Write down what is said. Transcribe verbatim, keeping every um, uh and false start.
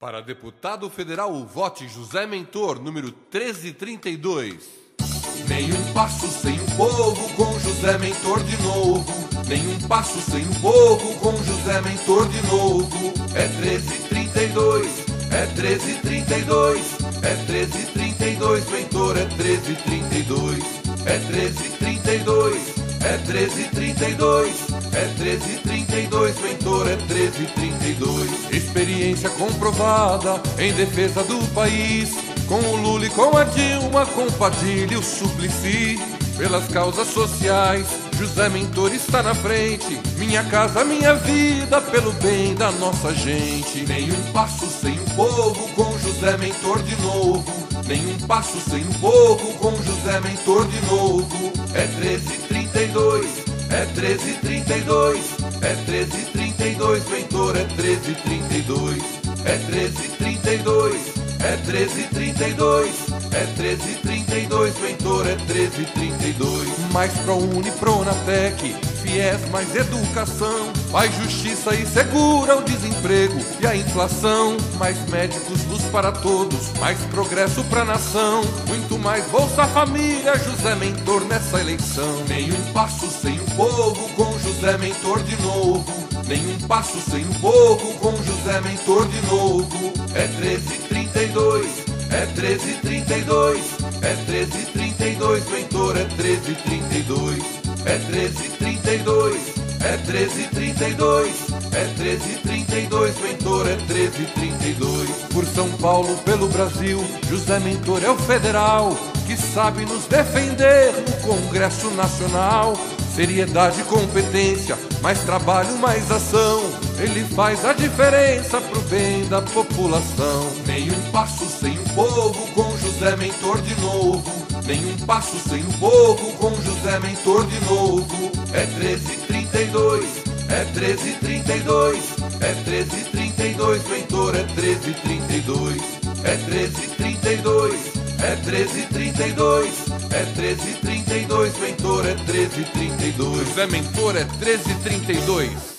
Para deputado federal, vote José Mentor, número treze trinta e dois. Nenhum passo sem o povo, com José Mentor de novo. Nenhum passo sem o povo, com José Mentor de novo. É treze trinta e dois, é treze trinta e dois, é treze trinta e dois, Mentor é treze trinta e dois. É treze trinta e dois, é treze trinta e dois, é treze trinta e dois, Mentor é treze trinta e dois. Experiência comprovada em defesa do país, com o Lula e com a Dilma, com Padilha e o Suplicy. Pelas causas sociais, José Mentor está na frente. Minha casa, minha vida, pelo bem da nossa gente. Nenhum passo sem o povo, com José Mentor de novo. Nenhum passo sem o povo, com José Mentor de novo. É treze trinta e dois, é treze trinta e dois, é treze trinta e dois, Mentor é treze trinta e dois. É treze trinta e dois, é treze trinta e dois, é treze trinta e dois, Mentor é treze trinta e dois. Mais ProUni, Pronatec, Fies, mais educação, mais justiça e segura o desemprego e a inflação. Mais médicos, luz para todos, mais progresso pra nação. Muito mais Bolsa Família, José Mentor nessa eleição. Nenhum passo sem o povo, com José Mentor de novo. Nenhum passo sem o povo, com José Mentor de novo. É treze trinta e dois, é treze trinta e dois, é treze trinta e dois, Mentor é treze trinta e dois. É treze trinta e dois, é treze trinta e dois, é treze trinta e dois, Mentor é treze trinta e dois. Por São Paulo, pelo Brasil, José Mentor é o federal que sabe nos defender no Congresso Nacional. Seriedade, competência, mais trabalho, mais ação. Ele faz a diferença pro bem da população. Nenhum passo sem o povo, com José Mentor de novo. Nenhum passo sem o povo, com José Mentor de novo. É treze trinta e dois, é treze trinta e dois, é treze trinta e dois, Mentor é treze trinta e dois. É treze trinta e dois, é treze trinta e dois, é treze trinta e dois, Mentor é treze trinta e dois. José Mentor é treze trinta e dois.